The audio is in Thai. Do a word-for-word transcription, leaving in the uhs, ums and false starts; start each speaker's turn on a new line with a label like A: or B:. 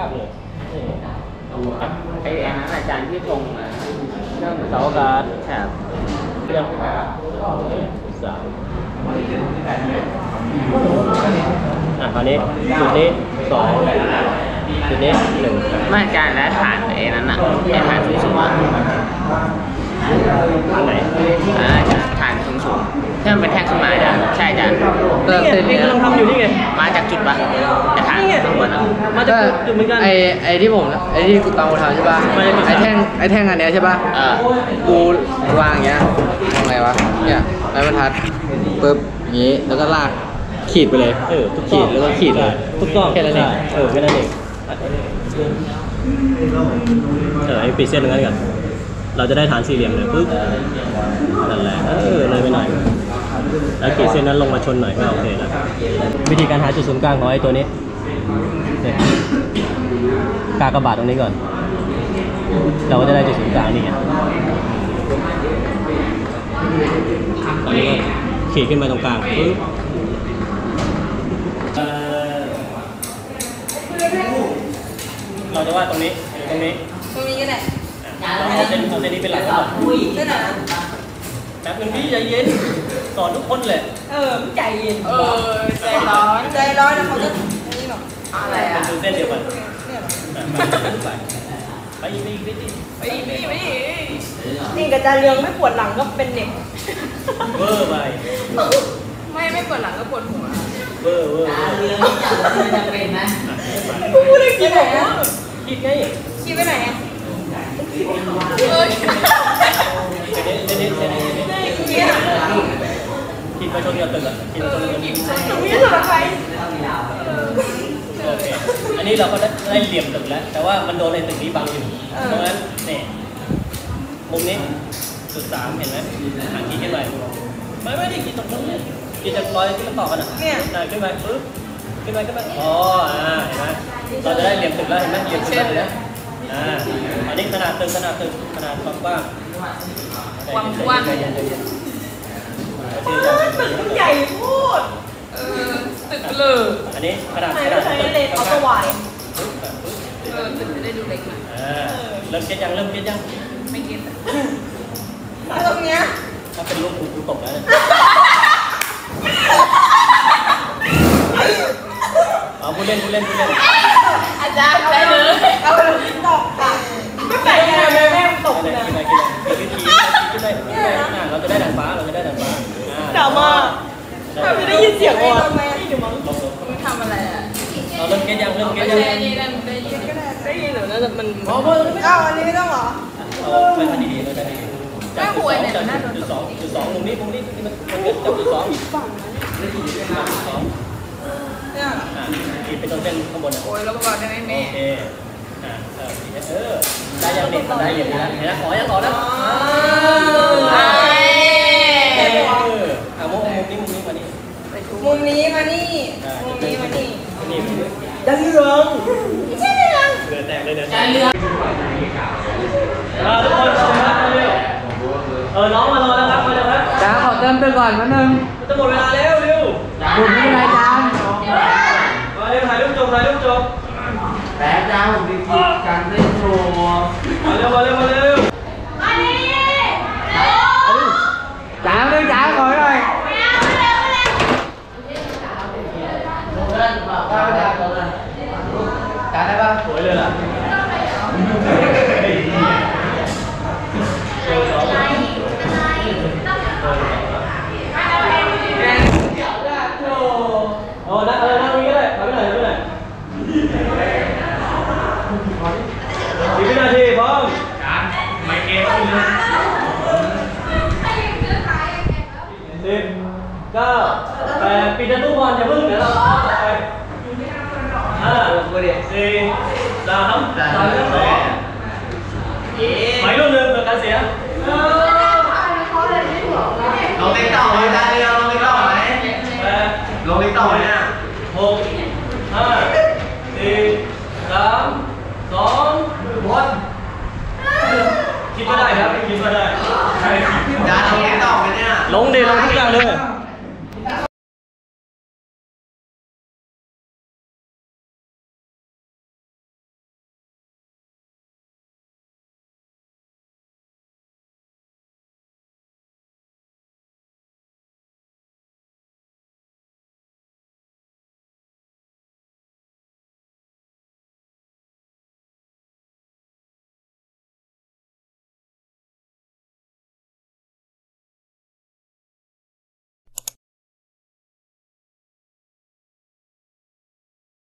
A: ากเลยไอ้แอนนั้นอาจารย์ที่ตรงเรื่องเสาอากาศแถบเรื่องสามอ่ะคราวนี้จุดนี้สองจุดนี้หนึ่งไม่อาจารย์แล้วฐานไอ้นั้นอ่ะไอ้ฐานสูงสูงอ่ะฐานไหนอ่าฐานสูงสูงที่มันเป็นแท่งขึ้นมาอาจารย์ใช่อาจารย์
B: เติมเต็มนี่กำลังทำอยู่นี่ไง
A: มาจากจุดปะไอ้ฐานข้างบนอ่ะ
B: มาจากจุดเหมือนกันไอ้ไอ้ที่ผมไอ้ที่กูตามกูทำใช่ป่ะไอ้แท่งไอ้แท่งอันเนี้ยใช่ป่ะกูวางอย่างเงี้ยทำไงวะเนี่ยไม้บรรทัดปึ๊บอย่างงี้แล้วก็ลากขีดไปเลยเออขีดแล้วก็ขีดเลย
A: ถูกต้อง
B: แค่นั้นเอง
A: เออแค่นั้นเองเออไอ้ปิดเส้นตรงนั้นกันเราจะได้ฐานสี่เหลี่ยมเลยปึ๊บนั่นแหละเออเลยไปหน่อยแล้วขีดเส้นนั้นลงมาชนหน่อยก็โอเคแล้ววิธีการหาจุดศูนย์กลางของไอ้ตัวนี้เนี่ยกากบาทตรงนี้ก่อนเราก็จะได้จุดศูนย์กลางนี่ไงตอนนี้ก็ขีดขึ้นมาตรงกลางปึ๊บเราจะวาดตรงนี้ตรงนี้
C: ตรงนี้ก็ได้
A: เอาเส้นเอาเส้นนี้เป็นหลักก่อน
C: เส้นไหน
A: แป๊บนึงพี่ใจเย็นสอนทุกคนเลย
C: เออใจเย็นเออใจร้อนใจร้อนแล้วเขาจะนี่หรออะไรอ่ะ
A: ดูเส้นเดียวกันไปอีกไปอีกไปอีก
C: ไปอีกไปอีกไปอีกนี่กระจายเรืองไม่ปวดหลังก็เป็นเด็ก
A: เวอร์ไป
C: ไม่ไม่ปวดหลังก็ปวดหัว
A: เวอร์เวอร์
C: เรืองไม่จำเป็นนะกูพูดอะไรกินไหนอ่ะ
A: คิดไง
C: คิดไปไหนอ่ะเออ
A: เด็ดเด็ดเด็ดเด็ดคิดไปชนกับตึกอ่ะคิดไปชนกับตึก
C: ตรงนี้เหรอใคร
A: โอเคอันนี้เราก็ได้เหลี่ยมตึกแล้วแต่ว่ามันโดนในตึกนี้บังอยู่เพราะงั้นเนี่ยมุมนี้จุดสามเห็นไหมหางขีดขึ้นไปไม่ไม่ได้ขีดตรงนู้นเนี่ยขีดจากรอยที่มันต่อกันอ่ะเนี่ยขึ้นไปปึ๊บขึ้นไปขึ้นไปอ๋ออ่าเห็นไหมเราจะได้เหลี่ยมตึกแล้วเห็นไหมเหลี่ยมตึกแล้วอ่าอันนี้ขนาดตึกขนาดตึกขนาดความกว้าง
C: ความกว้างตึกใหญ่พูดเออตึกเลย
A: อันนี้ขนาดขนาดตึก
C: เอาสว่างเออตึกจะได้ดูเล็กหน่อย
A: อ่าเริ่มเก็ตยังเริ่มเก็ตยัง
C: ไม่เก็ตตรงเนี้ย
A: ถ้าเป็นลูกกูตกแล้วเอาผู้เล่นผู้เล่นผู้เล่น
C: อาจารย์ไปเลยเอาไปตกค่ะไม่ไปไงแม่แม่ตกเลย
A: กินอะไรกินอะไรกินทีกินอะไรกินอะไรเราจะได้ดังฟ้าเราจะได้ดังฟ้า
C: ดราม่าไม่ได้ยินเสียงวะไม่ได้ยินมั้งมึงทำอะไรอ่ะ
A: เราเริ่มเก็ตยังเริ่มเก็ตยัง
C: ได้ยินได้ยินได้ยินหรือน่าจะมัน
A: อ๋อเพิ่ม
C: อ้าวอันนี้ไม่ต้องหรอ
A: ไปทันดีๆเราจะดีจากจุดสองจากจุดสองจุดสองมุมนี้มุมนี้ที่มันมันเกิดจากจุดสองฝั่งนั้นจุดสอง
C: เนี่ย
A: อ่าขีดเป็นต้นเส้นข้างบน
C: โอ้ยแล้วก็ได้ไหมแม่
A: โอเคอ่าเออเออได้ยังเด็กได้ยังนะเห็นนะขอยังต่อนะเออเอามุมมุมนี้มุมนี้มานี่
C: มุมนี้มานี่มุมนี้มานี่
A: นี่
C: ยันเรืองไม่ใช่เรือง
A: เรือแตกเลยเรือแตก
C: เรือง
A: มาทุกคนชมครับเร็วเออน้องมารอแล้วครับมาแล้วครับ
B: จ้าขอเติมตึกก่อนมาหนึ่ง
A: จะหมดเวลาแล้วเร็ว
B: หยุดไม่ได้จ้า
A: มาเร็วถ่ายรูปจบถ่ายรูปจบ
B: แต่จ้าผมดีการเต้นโชว์
A: มาเร็วมาเร็วมาเร็ว
C: มาดิ
B: จ้าเร็วจ้าขอหน่อยจ้าได้ป่ะ
A: สวยเลยล่ะโอ้นั่งเออนั่งนี้ก็ได้ทำไม่ได้ทำไม่ได้สิบวินาทีพร้อมการไม่เกมเลยสิบเก้าแปดปิดประตูบอลอย่าเพิ่งเดี๋ยวเราต่อไปห้าสี่สามสองหมายเลขหนึ่งเกิดการเสีย
B: ลงติ๊กต็อกเลยได้เลยลงติ๊กต็อกไหมลงติ๊กต็อกไหมเนี่ย
A: หกห้าสี่สามสองหมดคิดว่าได้ครับคิดว่าได้
B: จานลงติ๊กต็อกไหมเนี่ย
A: ลงดิลงทุกอย่างเลย